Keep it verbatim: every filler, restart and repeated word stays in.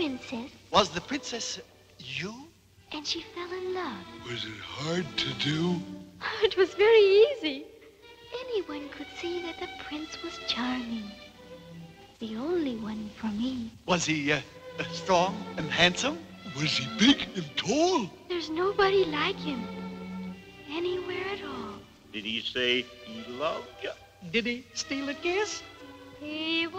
princess. Was the princess you? And she fell in love. Was it hard to do? It was very easy. Anyone could see that the prince was charming. The only one for me. Was he uh, strong and handsome? Was he big and tall? There's nobody like him. Anywhere at all. Did he say he loved you? Did he steal a kiss? He